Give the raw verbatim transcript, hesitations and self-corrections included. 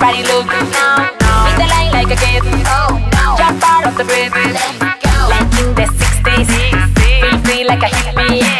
body look. Make the line like a kid. Jump out of the bed. Like in the sixties. Feel free like a hippie.